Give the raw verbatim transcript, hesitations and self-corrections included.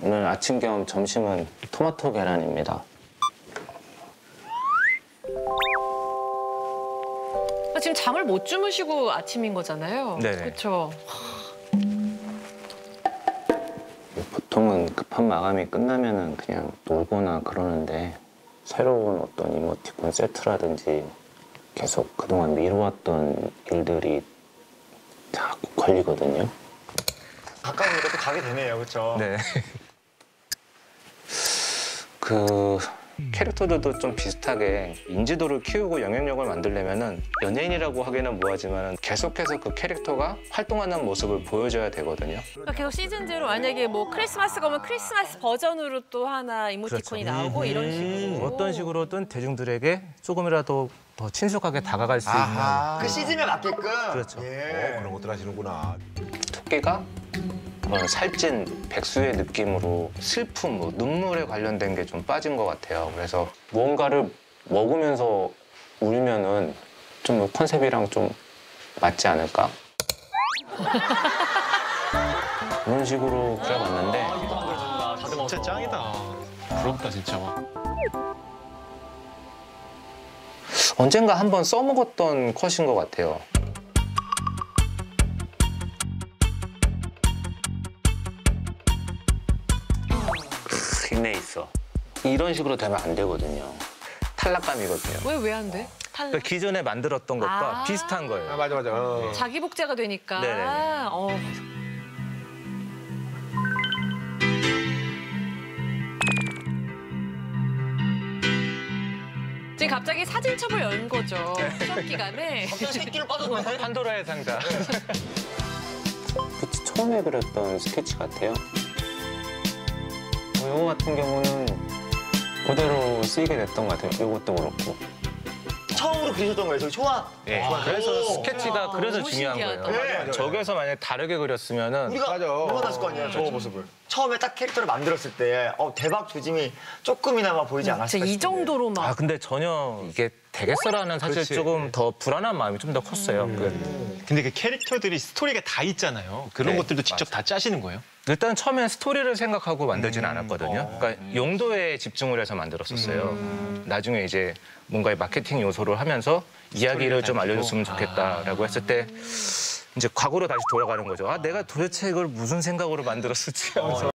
오늘 아침 겸 점심은 토마토 계란입니다. 아, 지금 잠을 못 주무시고 아침인 거잖아요. 네네. 그렇죠. 보통은 급한 마감이 끝나면은 그냥 놀거나 그러는데 새로운 어떤 이모티콘 세트라든지 계속 그동안 미뤄왔던 일들이 자꾸 걸리거든요. 가까우니까 또 가게 되네요, 그렇죠? 네. 그 캐릭터들도 좀 비슷하게 인지도를 키우고 영향력을 만들려면은 연예인이라고 하기는 뭐하지만 계속해서 그 캐릭터가 활동하는 모습을 보여줘야 되거든요. 그러니까 계속 시즌제로 만약에 뭐 크리스마스가 오면 크리스마스 버전으로 또 하나 이모티콘이 그렇죠. 나오고 이런 식으로. 어떤 식으로든 대중들에게 조금이라도 더 친숙하게 다가갈 수 아하. 그 시즌에 맞게끔. 그렇죠. 예. 어, 그런 것들 하시는구나. 토끼가 어, 살찐 백수의 느낌으로 슬픔, 뭐 눈물에 관련된 게 좀 빠진 것 같아요. 그래서 무언가를 먹으면서 울면은 좀 컨셉이랑 좀 맞지 않을까? 그런 식으로 그려봤는데 진짜 짱이다. 부럽다 진짜. 언젠가 한번 써먹었던 컷인 것 같아요. 크, 힘내 있어. 이런 식으로 되면 안 되거든요. 탈락감이거든요. 왜 왜 안 돼? 탈락. 그러니까 기존에 만들었던 것과 아. 비슷한 아, 거예요. 맞아, 맞아. 어. 자기 복제가 되니까. 네네네. 어. 지금 갑자기 사진첩을 연 거죠. 수업 기간에. 새끼를 빠져나네. 판도라의 상자. 그치, 처음에 그렸던 스케치 같아요. 뭐 이거 같은 경우는 그대로 쓰이게 됐던 것 같아요. 이것도 그렇고. 처음으로 그리셨던 거예요, 저기 초안. 예. 그래서 스케치가 와, 그래서 너무 중요한 신기하다. 거예요. 네. 저기서 만약에 다르게 그렸으면은 우리가 맞아. 넘어났을 거 아니에요, 저 모습을. 처음에 딱 캐릭터를 만들었을 때 어, 대박 조짐이 조금이나마 보이지 않았을까 진짜 이 싶은데. 정도로 막. 아 근데 전혀 이게 되겠어라는 사실 그렇지. 조금 더 불안한 마음이 좀 더 컸어요. 그 근데 그 캐릭터들이 스토리가 다 있잖아요. 그런 네, 것들도 직접 다 짜시는 거예요? 일단 처음엔 스토리를 생각하고 만들지는 않았거든요. 그러니까 용도에 집중을 해서 만들었었어요. 나중에 이제 뭔가의 마케팅 요소를 하면서 이야기를 좀 달고. 알려줬으면 좋겠다라고 했을 때 이제 과거로 다시 돌아가는 거죠. 아 내가 도대체 이걸 무슨 생각으로 만들었을지 하면서.